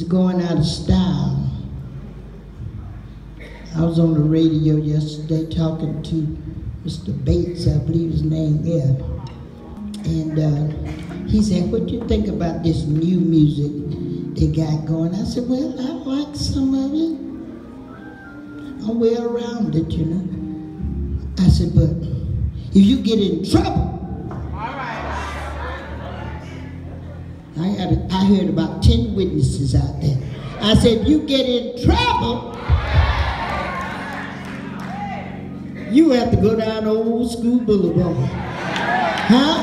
going out of style. I was on the radio yesterday talking to Mr. Bates, I believe his name, yeah. And he said, what do you think about this new music they got going? I said, well, I like some of it. I'm well around it, you know. I said, but if you get in trouble, I heard about 10 witnesses out there. I said, if you get in trouble, you have to go down Old School Boulevard. Huh?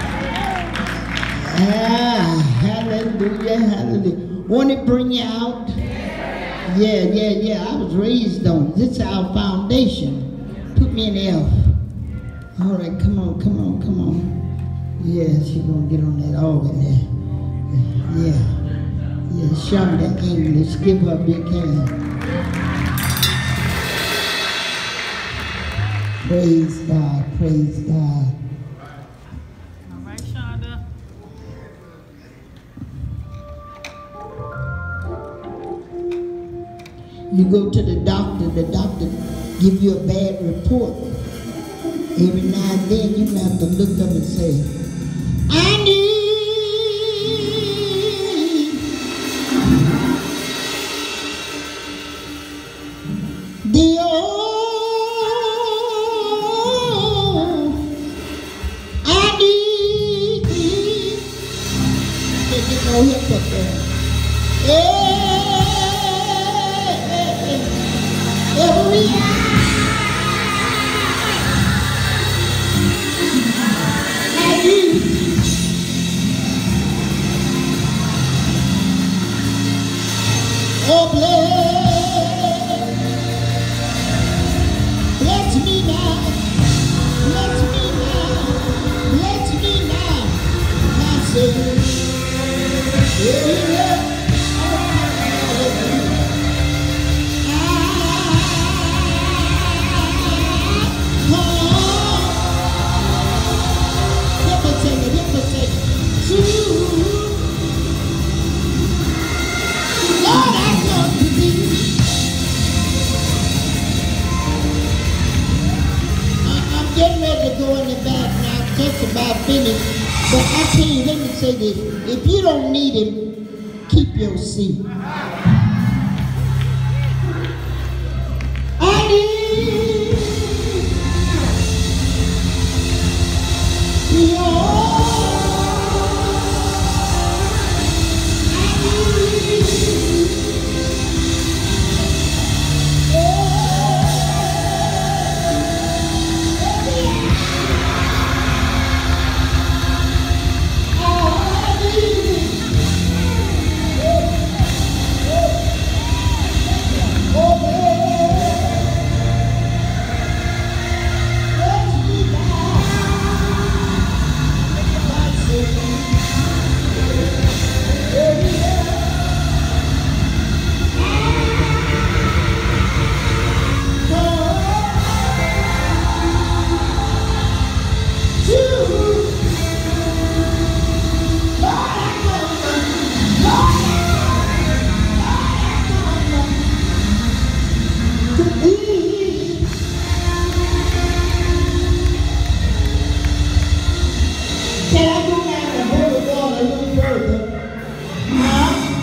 Ah, hallelujah, hallelujah. Won't it bring you out? Yeah. I was raised on it. This is our foundation. Put me in F. All right, come on. Yes, you're going to get on that organ there. Yeah, show me that English. Give her a big hand. Praise God, praise God. All right, Shonda. You go to the doctor give you a bad report. Every now and then you have to look up and say, I need the I need thee. Can't get no help up there. Every I need. Oh, bless me now, my Savior. Yeah. Go in the back now, just about finished. But I tell you, let me say this. If you don't need him, keep your seat. I need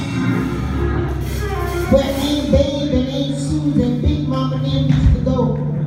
where Aunt Babe and Aunt Susan and Big Mama and them used to go.